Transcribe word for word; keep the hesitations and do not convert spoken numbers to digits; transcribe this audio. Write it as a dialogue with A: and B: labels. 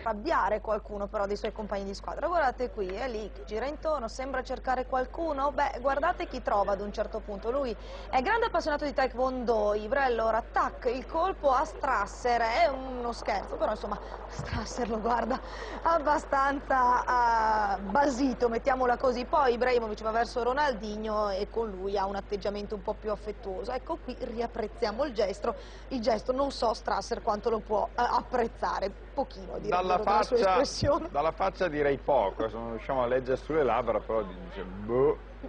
A: arrabbiare qualcuno però dei suoi compagni di squadra. Guardate qui, è lì che gira intorno, sembra cercare qualcuno. Beh, guardate chi trova ad un certo punto. Lui è grande appassionato di Taekwondo, Ibra, allora tac, il colpo a Strasser, è uno scherzo, però insomma Strasser lo guarda abbastanza uh, basito, mettiamola così. Poi Ibrahimovic va verso Ronaldinho e con lui ha un atteggiamento un po' più affettuoso. Ecco qui riapprezziamo il gesto, il gesto non so Strasser quanto lo può uh, apprezzare, pochino
B: Dalla
A: direbbero dalla sua
B: faccia,
A: espressione.
B: dalla faccia direi poco, se non riusciamo a leggere sulle labbra, però dice boh.